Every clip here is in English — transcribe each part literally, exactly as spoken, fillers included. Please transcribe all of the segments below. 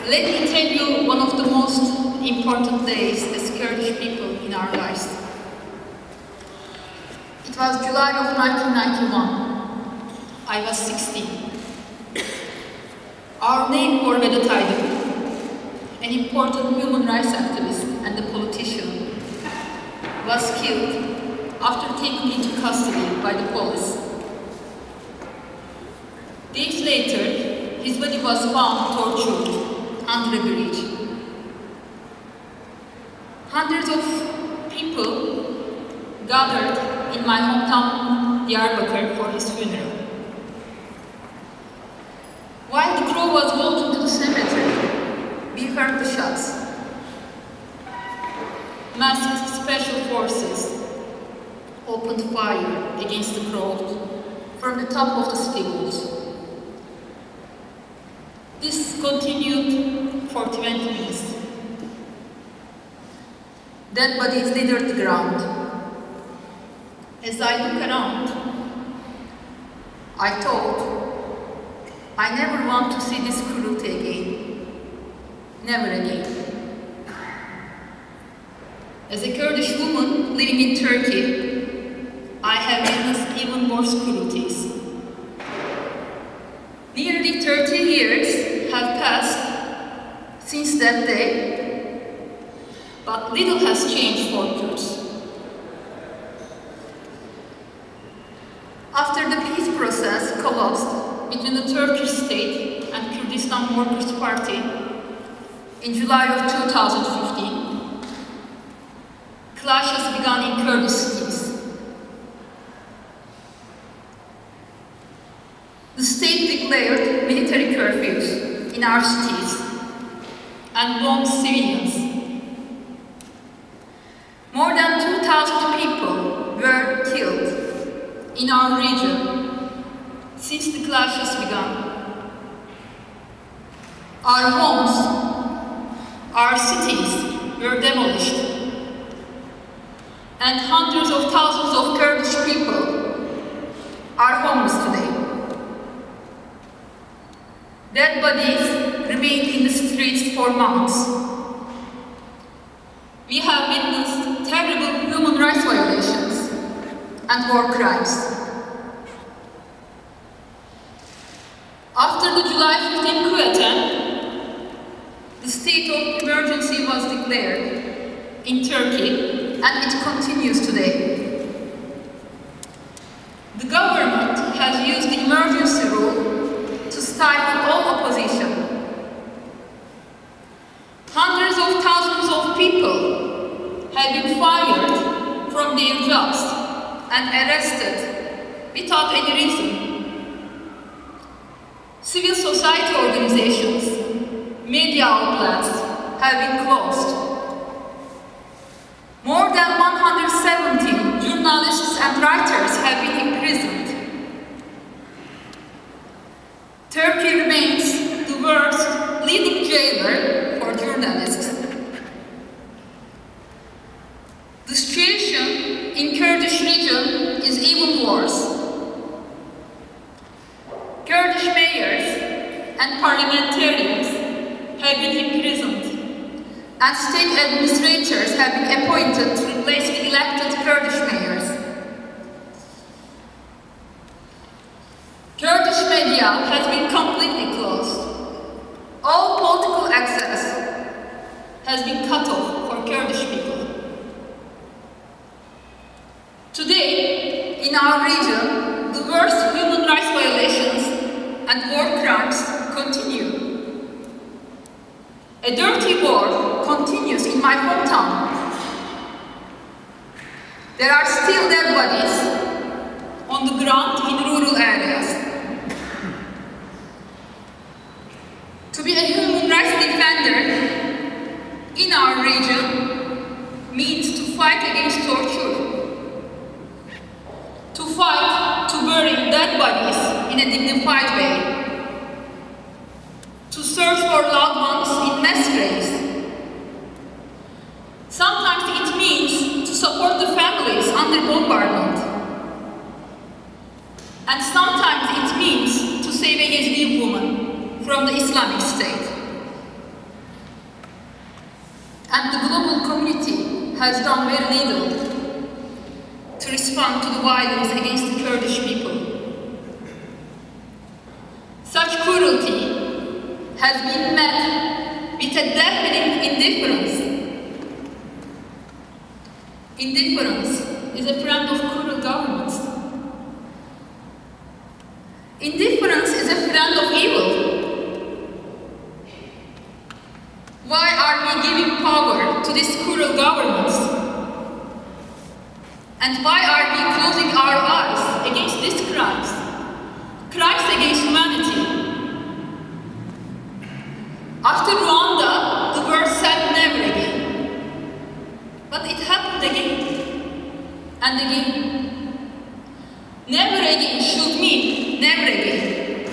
Let me tell you one of the most important days as Kurdish people in our lives. It was July of nineteen ninety-one. I was sixteen. Our neighbor Vedat Aydın, an important human rights activist and a politician, was killed after taken into custody by the police. Days later, his body was found tortured under a bridge. Hundreds of people gathered in my hometown Diyarbakır for his funeral. While the crew was walking to the cemetery, we heard the shots. Masked special forces opened fire against the crowd from the top of the city walls. This continued for twenty minutes. Dead bodies littered the ground. As I look around, I thought, I never want to see this cruelty again. Never again. As a Kurdish woman living in Turkey, I have witnessed even worse cruelties. Nearly thirty years have passed since that day, but little has changed for Kurds. After the peace process collapsed between the Turkish state and Kurdistan Workers' Party in July of two thousand fifteen, clashes began in Kurdish cities. The state declared military curfews in our cities and bombed civilians. More than two thousand people were killed in our region since the clashes began. Our homes, our cities were demolished, and hundreds of thousands of Kurdish people are homeless today. Dead bodies remained in the streets for months. We have witnessed terrible human rights violations and war crimes. After the July fifteenth coup attempt, the state of emergency was declared in Turkey, and it continues today. The government has used the emergency rule to stifle all opposition. Hundreds of thousands of people have been fired from their jobs and arrested without any reason. Civil society organizations, media outlets have been closed. More than one hundred seventy journalists and writers have been imprisoned. Turkey remains the world's leading jailer for journalists. The situation in Kurdish region is even worse. Kurdish mayors and parliamentarians have been imprisoned, and state administrators have been appointed to replace the elected Kurdish mayors. Kurdish media has been completely closed. All political access has been cut off for Kurdish people. Today, in our region, the worst human rights violations and war crimes continue. A dirty war continues in my hometown. There are still dead bodies on the ground in rural areas. To be a human rights defender in our region means to fight against torture, to fight to bury dead bodies in a dignified way, to search for loved ones in mass graves. Sometimes it means to support the families under bombardment, and sometimes it means to save a Yazidi woman from the Islamic State. has done very little to respond to the violence against the Kurdish people. Such cruelty has been met with a deafening indifference. Indifference is a friend of cruel governments. Indifference is a friend of evil. Why are we giving power to these cruel governments? And why are we closing our eyes against these crimes? Crimes against humanity. After Rwanda, the world said never again. But it happened again and again. Never again should mean never again.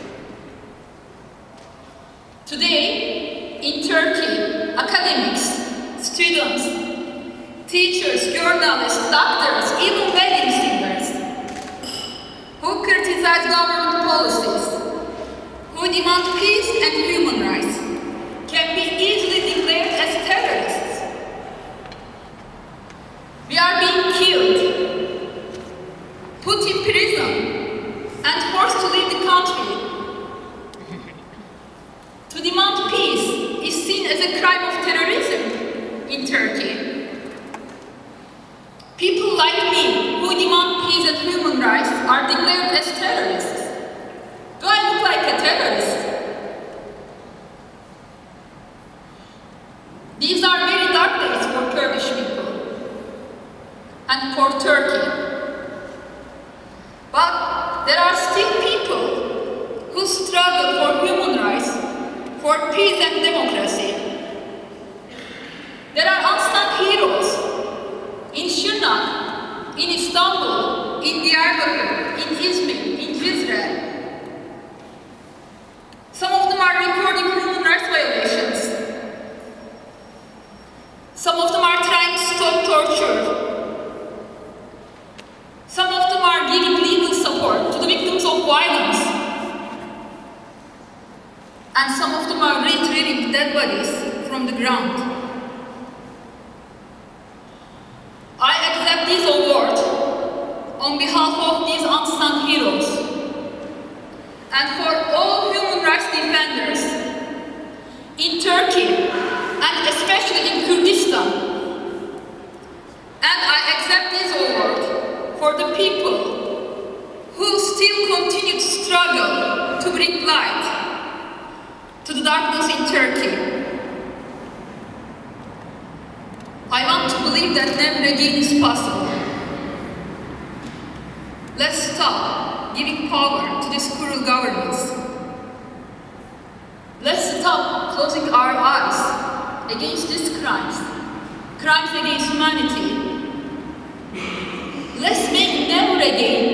Today, in Turkey, academics, students, teachers, journalists, doctors, even wedding singers, who criticize government policies, who demand peace and human rights, can be easily declared as terrorists. We are being killed, put in prison, and forced to leave the country. To demand peace is seen as a crime of terrorism in Turkey. People like me who demand peace and human rights are declared as terrorists. Do I look like a terrorist? These are very dark days for Kurdish people and for Turkey. But there are still people who struggle for human rights, for peace and democracy. There are unsung heroes in Şırnak, in Istanbul, in Diyarbakır, in Izmir, in Cizre. Some of them are recording human rights violations. Some of them are trying to stop torture. Some of them are giving legal support to the victims of violence. And some of them are retrieving dead bodies from the ground. I accept this award on behalf of these unsung heroes and for all human rights defenders in Turkey and especially in Kurdistan. And I accept this award for the people who still continue to struggle to bring light to the darkness in Turkey. I want to believe that never again is possible. Let's stop giving power to these cruel governments. Let's stop closing our eyes against these crimes, crimes against humanity. Let's make never again